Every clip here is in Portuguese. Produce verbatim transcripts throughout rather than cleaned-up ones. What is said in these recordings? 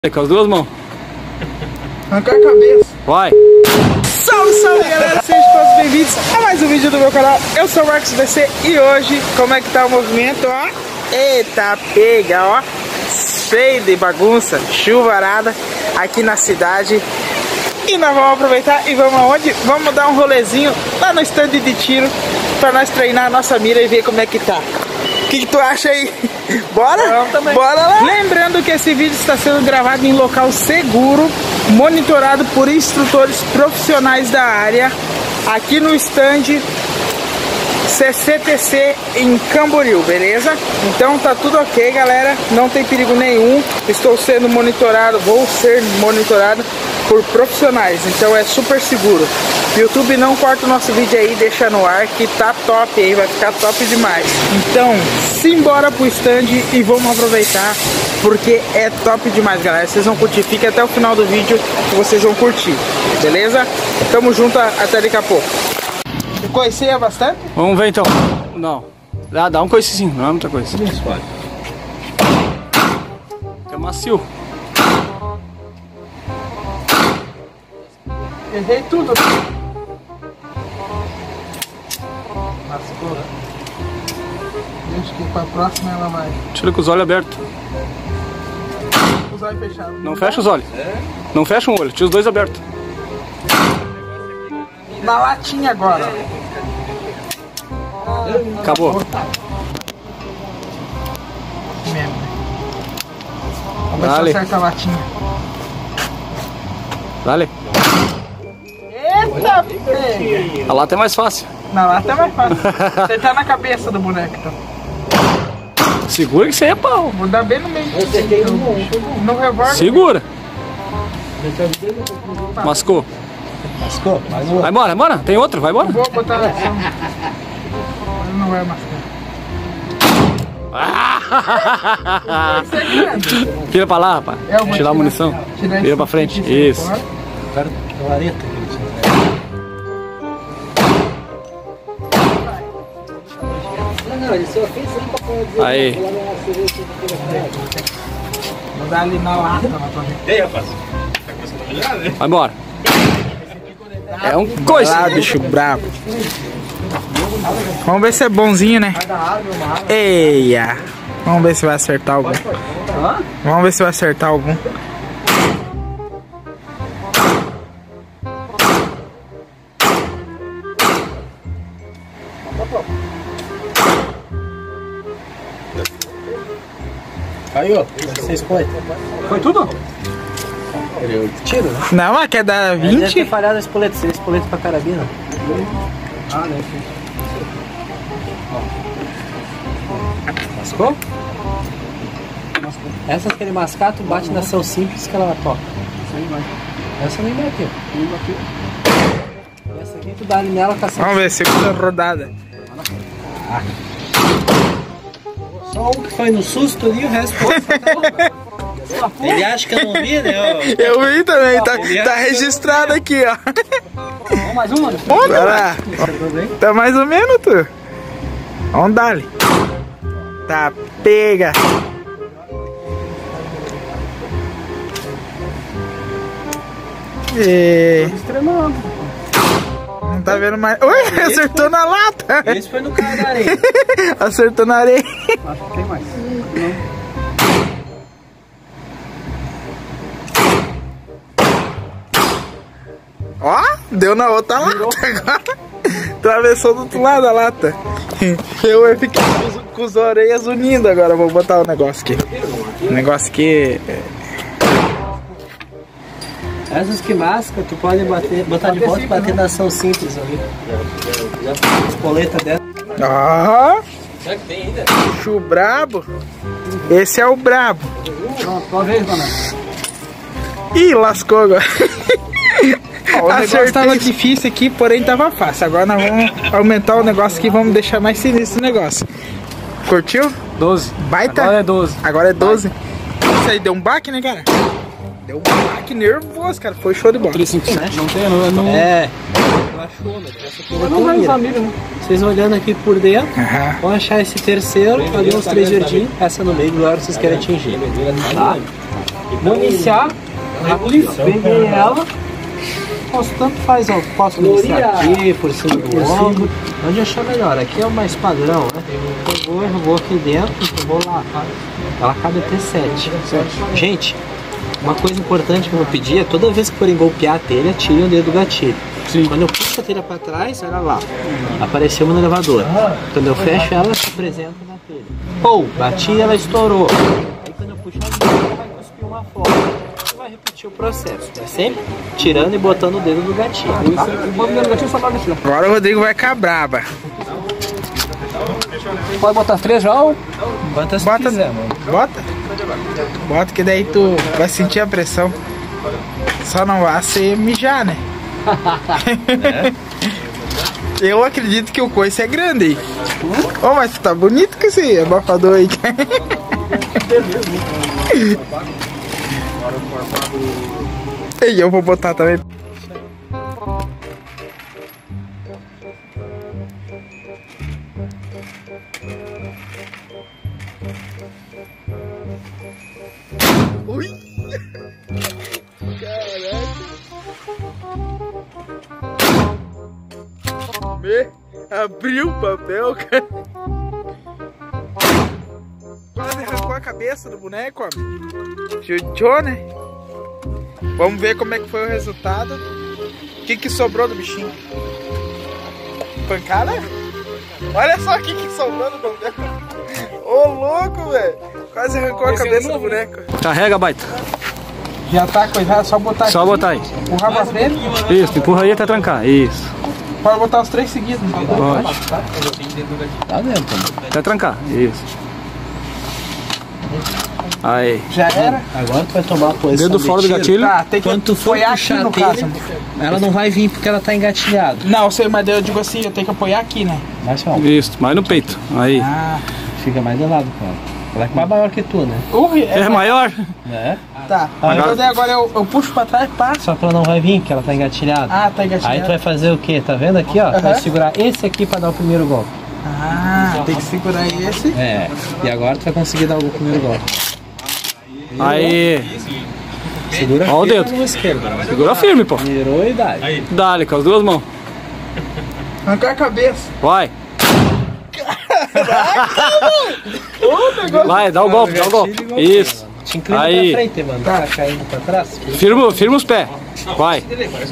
Com as duas mãos. Arrancar a cabeça. Vai. Salve, salve, galera. Sejam todos bem-vindos a mais um vídeo do meu canal. Eu sou o Marcos V C e hoje, como é que tá o movimento, ó? Eita, pega, ó. Cheio de bagunça, chuvarada aqui na cidade. E nós vamos aproveitar e vamos aonde? Vamos dar um rolezinho lá no stand de tiro pra nós treinar a nossa mira e ver como é que tá. O que, que tu acha aí? Bora? Bora lá! Lembrando que esse vídeo está sendo gravado em local seguro, monitorado por instrutores profissionais da área, aqui no stand C C T C em Camboriú, beleza? Então tá tudo ok, galera, não tem perigo nenhum. Estou sendo monitorado, vou ser monitorado por profissionais, então é super seguro. YouTube não corta o nosso vídeo aí, deixa no ar que tá top aí, vai ficar top demais. Então, simbora pro stand e vamos aproveitar, porque é top demais, galera. Vocês vão curtir, fica até o final do vídeo que vocês vão curtir, beleza? Tamo junto, até daqui a pouco. Você conhecia bastante? Vamos ver então. Não. Dá, dá um coicezinho, não é muita coisa. Isso, pode. É macio. Errei tudo. Acho que pra próxima ela vai. Tira com os olhos abertos. Os olhos fechados. Não fecha os olhos. Não fecha um olho, tira os dois abertos. Na latinha agora. Acabou. Mesmo. Vamos ver Dale. se acerta a latinha. Dale. Eita, pega. A lata é mais fácil. Na lata é mais fácil. Você tá na cabeça do boneco, então. Segura que isso aí é pau. Vou dar bem no meio. No revólver. Segura. Mascou. Mascou? Mais um. Vai embora, vai embora. Tem outro, vai embora. Vou botar na ação. Ele não vai mascar. Esse é grande. Vira pra lá, rapaz. É, eu vou Tirar a munição. tirar Vira esse pra frente. aqui de Isso. fora. Cara, vareta que ele tinha. Não, ele só fez isso pra poder. Aí. Vou dar ali na lata, na tua vida. Ei, rapaz. Tá começando a melhorar, né? Vai embora. É um coice. Ah, bicho brabo. Vamos ver se é bonzinho, né? Eia. Vamos ver se vai acertar algum. Vamos ver se vai acertar algum. Aí, ó. Seis points. Foi tudo? Ele tiro, né? Não, mas quer dar Ele deve ter vinte? falhado a espoleta. Seria espoleta pra carabina. Ah, né? Mascou? Mascou. Essas que ele mascar, tu bate na ação simples que ela toca. Essa nem bateu. Nem bateu. Essa aqui tu dá ali nela com a ação. Vamos ver, segunda rodada. Só um que foi no susto ali, o resto. Ele acha que eu não vi, né? Eu vi também, tá, tá registrado aqui, ó. Vamos mais uma? Vamos lá. Tá mais ou menos, tu. Vamos dar ali. Tá, pega. E... Não tá vendo mais. Ui, acertou na lata. Esse foi no cara da areia. Acertou na areia. Acho que tem mais. Ó, deu na outra lata agora. Atravessou do outro lado da lata. Eu fiquei com, os, com as orelhas unindo agora. Vou botar o negócio aqui. O negócio aqui. Essas que masca, tu pode bater, botar de volta e bater na ação simples ali. Espoleta dessa. Ó, Será que tem ainda? bicho brabo. Esse é o brabo. Pronto, tua vez, dona. Ih, lascou agora. O negócio tava difícil aqui, porém tava fácil. Agora nós vamos aumentar o negócio aqui, vamos deixar mais sinistro o negócio. Curtiu? doze. Baita? Agora é doze. Agora é doze. Isso aí deu um baque, né, cara? Deu um baque nervoso, cara. Foi show de bola. três cinco sete. Não tem, não. não... É. Achou, né? Essa aqui eu vou Não vai usar amigo, né? Vocês olhando aqui por dentro, Aham. vão achar esse terceiro, ali uns três verdinhos, essa no meio, agora vocês querem atingir. Tá? municiar, peguei ela, posso tanto faz, ó, posso municiar aqui, por cima do ombro, onde achar melhor. Aqui é o mais padrão, né? Eu vou, eu vou aqui dentro, eu vou lá, tá? Ela cabe até sete. Gente, uma coisa importante que eu vou pedir é toda vez que forem golpear a telha, tirem o dedo do gatilho. Sim. Quando eu puxo a telha para trás, olha lá, apareceu no elevador. Quando eu fecho ela, se apresenta na telha. Ou, bati e ela estourou. Aí quando eu puxo a telha, ela vai cuspir uma foto. Você vai repetir o processo. É sempre tirando e botando o dedo do gatilho. Tá? Agora o Rodrigo vai ficar braba. Pode botar as três já ou? Bota, bota, quiser, mano. Bota. Bota que daí tu vai sentir a pressão. Só não vai ser mijar, né? É. Eu acredito que o coice é grande aí. Oh, mas tá bonito com esse abafador aí. E eu vou botar também. Ui! Caraca! Me abriu o papel, cara. Quase arrancou a cabeça do boneco, ó. Chuchou, né? Vamos ver como é que foi o resultado. O que que sobrou do bichinho? Pancada? Olha só o que que sobrou do boneco. Ô, louco, velho. Quase arrancou a cabeça do boneco. Carrega, baita. Já tá coisado, só botar Só aqui. botar aí. Empurrar pra frente. Isso, empurra aí até trancar. Isso. Pode botar os três seguidos. Pode. Tá dentro. Até trancar. Isso. Aí. Já era? Agora tu vai tomar a posição Dedo fora do gatilho. Tá, tem que Quando tu for apoiar puxar aqui no a telha, caso. ela não vai vir porque ela tá engatilhada. Não, eu sei, mas eu digo assim, eu tenho que apoiar aqui, né? Mais só. Isso, mais no peito. Aí. Ah, Fica mais de lado com ela. Ela é mais maior que tu, né? uh, é, É maior? É. Tá, Agora- então daí agora eu, eu puxo pra trás, pá. Só que ela não vai vir porque ela tá engatilhada. Ah, tá engatilhado. Aí tu vai fazer o que? Tá vendo aqui, ó? Tu vai Aham. segurar esse aqui pra dar o primeiro golpe. Ah, tem que segurar esse. É. E agora tu vai conseguir dar o primeiro golpe. Aí. Segura Ó o firme dedo. na mão esquerda. Segura firme, pô. Virou e dá. Aí. Dá-lhe com as duas mãos. Arrancar a cabeça. Vai. Ô, negócio. Vai, dá o golpe, dá o golpe. Isso. Te inclina Aí. pra frente, mano. Tá caindo pra trás. Firma, firma os pés. Vai.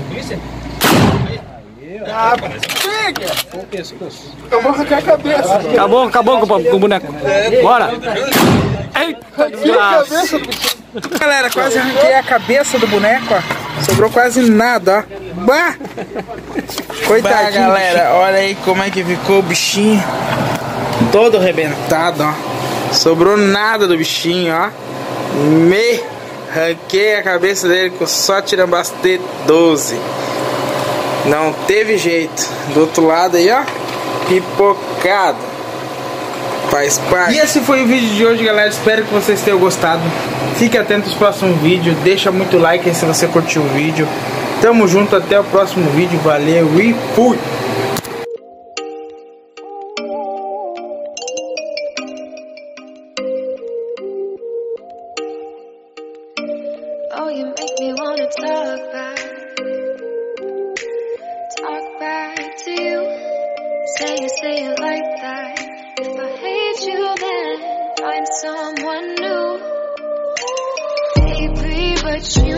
Ah, pega. Com o pescoço. Eu vou arrancar a cabeça. Acabou, acabou com, com o boneco. Bora. Eita, Arranquei a desgraça. cabeça do bichinho. Galera, quase arranquei a cabeça do boneco, ó. Sobrou quase nada, ó. Bah! Coitadinho, galera. Olha aí como é que ficou o bichinho. Todo arrebentado, ó. Sobrou nada do bichinho, ó. Me arranquei a cabeça dele com só tirambastê doze. Não teve jeito. Do outro lado aí, ó. Pipocado. Faz parte. E esse foi o vídeo de hoje, galera. Espero que vocês tenham gostado. Fique atento aos próximos vídeos. Deixa muito like aí se você curtiu o vídeo. Tamo junto, até o próximo vídeo. Valeu e fui! Oh, you make me wanna talk back, talk back to you. Say it, say it like that. If I hate you, then find someone new. Baby, but you